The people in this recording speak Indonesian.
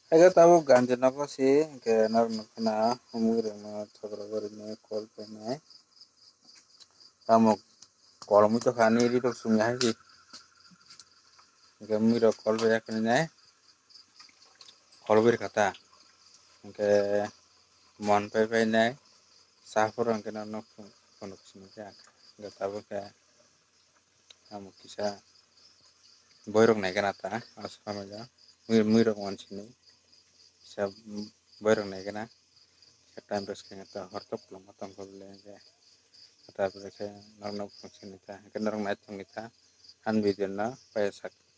Ega tahu ganti nako sih ke nar nakna umur na thogro gori ne kol pe ne kamu kol mu to khani ri to sumya hai ki ke mi ro kol be yak ne kol bir kata ke mon pe ne sa por ke na no kono sumya ke tahu ke kamu kisa boyrok nai kana ta asama ja mi ro mon sini sa boyrok nai kana time pass ke ta hortop lo matang ko le ke ta ke narno function ta ke narno nai tong ta han video na pa sak